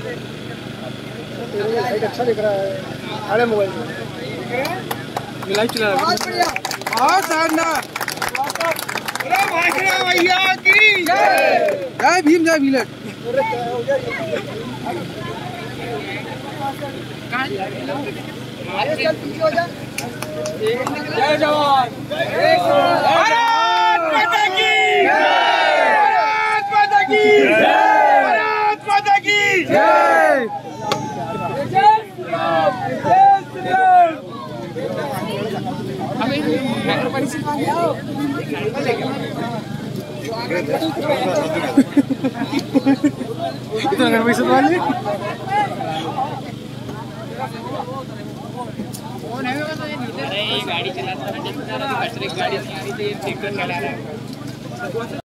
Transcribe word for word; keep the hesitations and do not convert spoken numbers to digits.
Light अच्छा दिख रहा है। अरे मोबाइल में लाइट चला रहा है। बहुत बढ़िया, बहुत शानदार। अरे भाषा भैया की जय। जय भीम, जय भीलट। जय जवान, भारत माता की भारत माता की भारत माता की जय। नगर परिषद वाले अरे गाड़ी चलाता है, गाड़ी चला रहा है।